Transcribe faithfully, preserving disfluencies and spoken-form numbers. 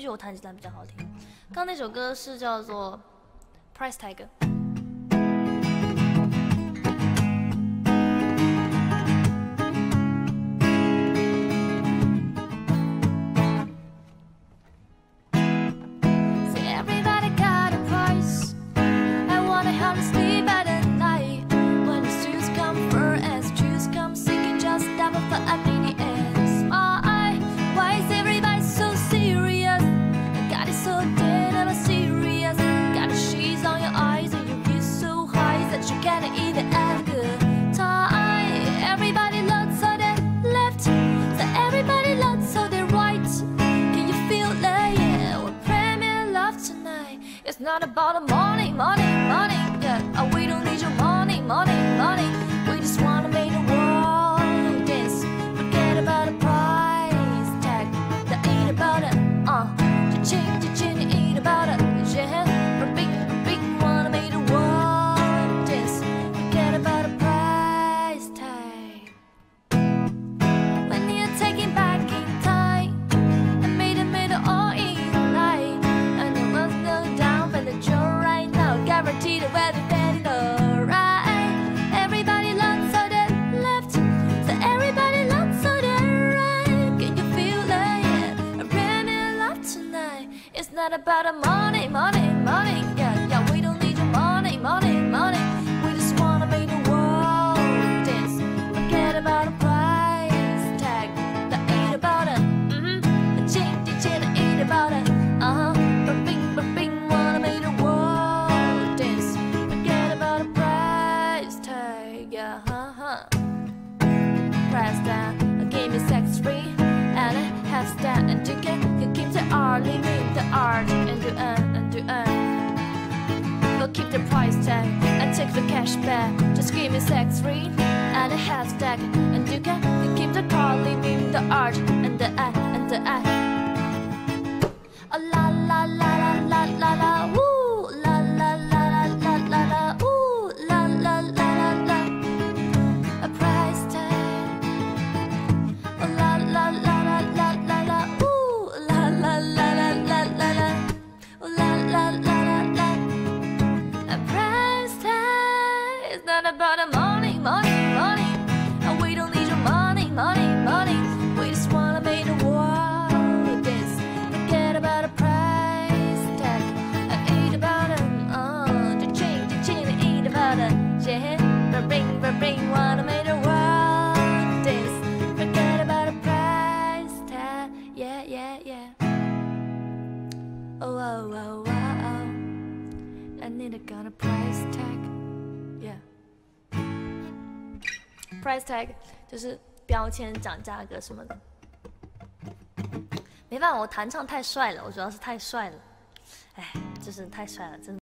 觉我弹吉他比较好听。刚刚那首歌是叫做《Price Tag》。 It's not about the money, money, money, yeah. Oh, we don't need your money, money, money. We just wanna make the world dance. Forget about the price tag. That ain't about it, uh. Cha-ching, cha-ching, it ain't about it, yeah. But big, big, wanna make the world dance. Forget about the price tag. When you're taking back in time and made it, made it all in light. And it must go down. You're right now, guaranteed the weather been alright. Everybody loves so they left, so everybody loves so they're right. Can you feel that? Yeah, I'm really love tonight. It's not about the money, money, money. Yeah, yeah, we don't need your money, money, money. We just wanna make the world dance. Forget about the price tag. That ain't about it. Mm-hmm. The chin, the chin, ain't about it. Uh huh. But bing, but bing. Price tag, a game is sex free, and it has that and you can you keep the art, living the art, and do and and do and. We'll keep the price tag and take the cash back. Just give me sex free, and it has that and you can you keep the car, living the art, and the and and the and. Oh la la la la la la la, woo la la la la la la la, ooh la la la la la. A price tag. La la la la la la la, ooh la la la la la la la, ooh la la la la la. A price tag is not about the money, money, money. And we don't need your money, money, money. We just wanna make the world dance. Forget about a price tag. It ain't about it, uh, the change, the change, it ain't about it. Yeah, but bring, but bring, wanna make the world dance. Forget about a price tag. Yeah, yeah, yeah. Oh, oh, oh, oh, oh. I need a gun, a price tag. Yeah. Price tag 就是标签、讲价格什么的。没办法，我弹唱太帅了，我主要是太帅了。哎，就是太帅了，真的。